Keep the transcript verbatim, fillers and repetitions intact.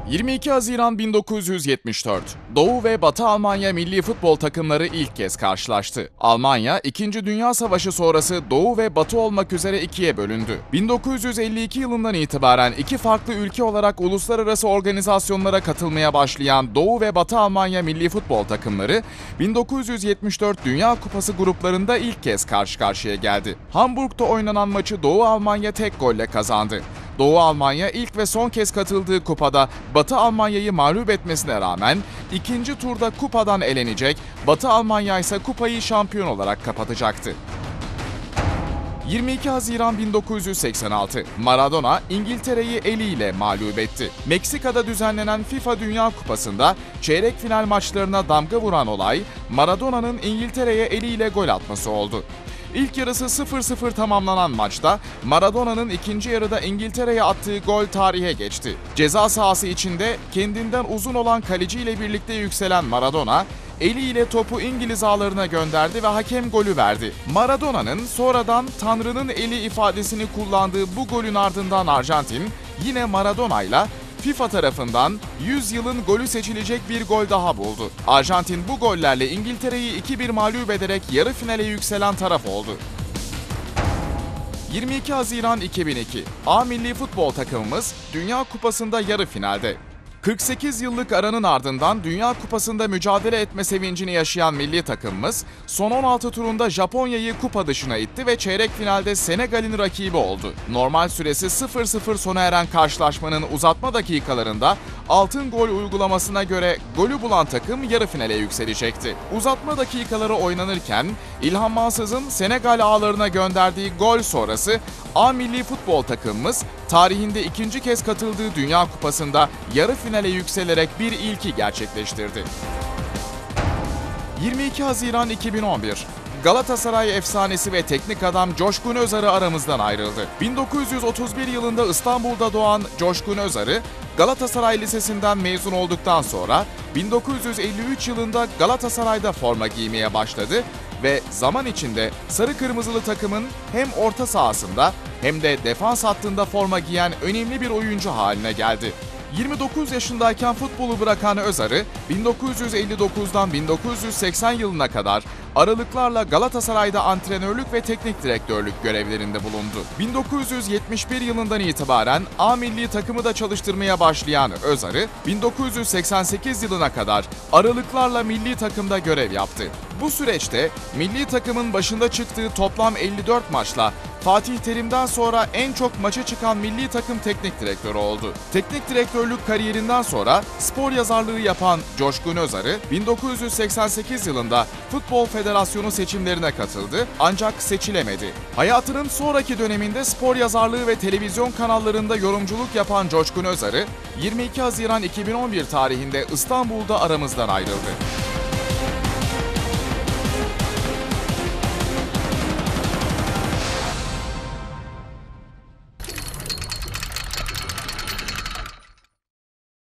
yirmi iki Haziran bin dokuz yüz yetmiş dört. Doğu ve Batı Almanya milli futbol takımları ilk kez karşılaştı. Almanya, İkinci Dünya Savaşı sonrası Doğu ve Batı olmak üzere ikiye bölündü. bin dokuz yüz elli iki yılından itibaren iki farklı ülke olarak uluslararası organizasyonlara katılmaya başlayan Doğu ve Batı Almanya milli futbol takımları, bin dokuz yüz yetmiş dört Dünya Kupası gruplarında ilk kez karşı karşıya geldi. Hamburg'da oynanan maçı Doğu Almanya tek golle kazandı. Doğu Almanya ilk ve son kez katıldığı kupada Batı Almanya'yı mağlup etmesine rağmen ikinci turda kupadan elenecek, Batı Almanya ise kupayı şampiyon olarak kapatacaktı. yirmi iki Haziran bin dokuz yüz seksen altı. Maradona İngiltere'yi eliyle mağlup etti. Meksika'da düzenlenen FIFA Dünya Kupası'nda çeyrek final maçlarına damga vuran olay, Maradona'nın İngiltere'ye eliyle gol atması oldu. İlk yarısı sıfır sıfır tamamlanan maçta Maradona'nın ikinci yarıda İngiltere'ye attığı gol tarihe geçti. Ceza sahası içinde kendinden uzun olan kaleciyle birlikte yükselen Maradona, eliyle topu İngiliz ağlarına gönderdi ve hakem golü verdi. Maradona'nın sonradan Tanrı'nın eli ifadesini kullandığı bu golün ardından Arjantin yine Maradona'yla FIFA tarafından yüz yılın golü seçilecek bir gol daha buldu. Arjantin bu gollerle İngiltere'yi iki bir mağlup ederek yarı finale yükselen taraf oldu. yirmi iki Haziran iki bin iki. A milli futbol takımımız Dünya Kupası'nda yarı finalde. kırk sekiz yıllık aranın ardından Dünya Kupası'nda mücadele etme sevincini yaşayan milli takımımız, son on altı turunda Japonya'yı kupa dışına itti ve çeyrek finalde Senegal'in rakibi oldu. Normal süresi sıfır sıfır sona eren karşılaşmanın uzatma dakikalarında altın gol uygulamasına göre golü bulan takım yarı finale yükselecekti. Uzatma dakikaları oynanırken İlhan Mansız'ın Senegal ağlarına gönderdiği gol sonrası A milli futbol takımımız tarihinde ikinci kez katıldığı Dünya Kupası'nda yarı finale yükselerek bir ilki gerçekleştirdi. yirmi iki Haziran iki bin on bir. Galatasaray efsanesi ve teknik adam Coşkun Özarı aramızdan ayrıldı. bin dokuz yüz otuz bir yılında İstanbul'da doğan Coşkun Özarı, Galatasaray Lisesi'nden mezun olduktan sonra bin dokuz yüz elli üç yılında Galatasaray'da forma giymeye başladı ve zaman içinde sarı kırmızılı takımın hem orta sahasında hem de defans hattında forma giyen önemli bir oyuncu haline geldi. yirmi dokuz yaşındayken futbolu bırakan Özarı, bin dokuz yüz elli dokuzdan bin dokuz yüz seksen yılına kadar aralıklarla Galatasaray'da antrenörlük ve teknik direktörlük görevlerinde bulundu. bin dokuz yüz yetmiş bir yılından itibaren A milli takımı da çalıştırmaya başlayan Özarı, bin dokuz yüz seksen sekiz yılına kadar aralıklarla milli takımda görev yaptı. Bu süreçte milli takımın başında çıktığı toplam elli dört maçla Fatih Terim'den sonra en çok maça çıkan milli takım teknik direktörü oldu. Teknik direktörlük kariyerinden sonra spor yazarlığı yapan Coşkun Özarı, bin dokuz yüz seksen sekiz yılında Futbol Federasyonu seçimlerine katıldı ancak seçilemedi. Hayatının sonraki döneminde spor yazarlığı ve televizyon kanallarında yorumculuk yapan Coşkun Özarı, yirmi iki Haziran iki bin on bir tarihinde İstanbul'da aramızdan ayrıldı.